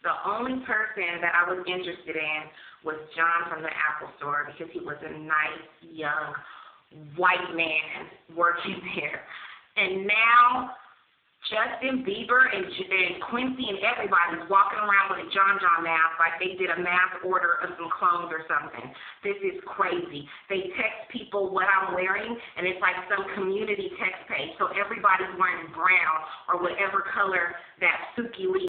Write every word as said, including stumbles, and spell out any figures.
The only person that I was interested in was John from the Apple store because he was a nice, young, white man working there. And now Justin Bieber and, and Quincy and everybody's walking around with a John John mask like they did a mass order of some clones or something. This is crazy. They text people what I'm wearing, and it's like some community text page. So everybody's wearing brown or whatever color that Suki